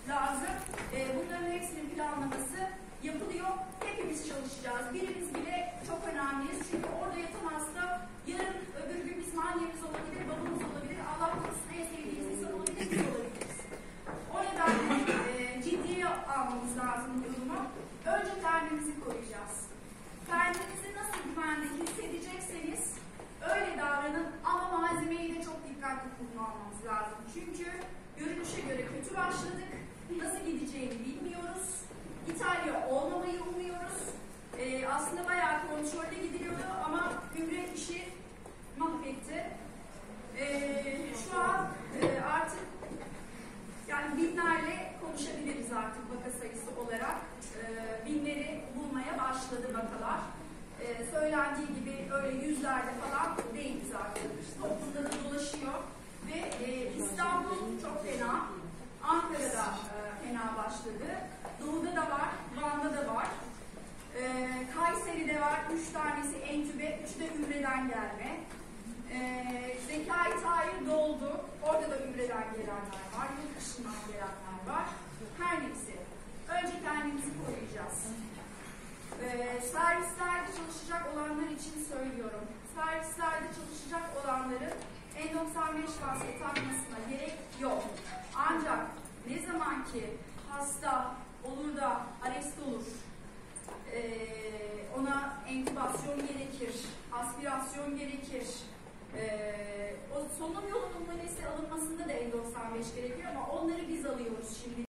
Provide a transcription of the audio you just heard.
lazım. Bunların hepsinin planlaması yapılıyor. Hepimiz çalışacağız. Birimiz bile çok önemliyiz. Çünkü orada yatan hasta yarın öbür gün bizim annemiz olabilir, babamız olabilir, Allah korusun en sevdiğimiz insan olabilir, biz olabiliriz. O nedenle ciddiye almamız lazım bu durumu. Önce kendimizi koruyacağız. Kendinizi nasıl güvende hissedecekseniz öyle davranın ama malzemeyi de çok dikkatli kullanmamız lazım. Çünkü görünüşe göre kötü başladık. Nasıl gideceğini bilmiyoruz. İtalya olmamayı umuyoruz. Aslında bayağı kontrollü gidiliyordu ama Ümre işi mahvetti. Şu an artık yani binlerle konuşabiliriz artık vaka sayısı olarak. Binleri bulmaya başladı vakalar. Söylendiği gibi öyle yüzlerde falan değil zaten. Toplumda da dolaşıyor. Ve İstanbul çok fena. Ankara'da fena başladı. Doğu'da da var, Van'da da var. Kayseri'de var, 3 tanesi entübe, 3 de Ümre'den gelme. Zekai Tahir doldu, orada da Ümre'den gelenler var, yurt dışından gelenler var. Her neyse, önce kendimizi koruyacağız. Servislerde çalışacak olanlar için söylüyorum. Servislerde çalışacak olanların N95 maske takmasına gerek yok. Ancak ne zaman ki hasta olur da arrest olur, ona entübasyon gerekir, aspirasyon gerekir, o solunum yolu numunesi alınmasında da N95 gerekiyor ama onları biz alıyoruz şimdi.